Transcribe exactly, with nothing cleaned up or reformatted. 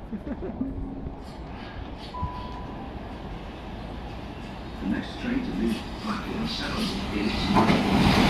The next train to leave Blackpool Sound is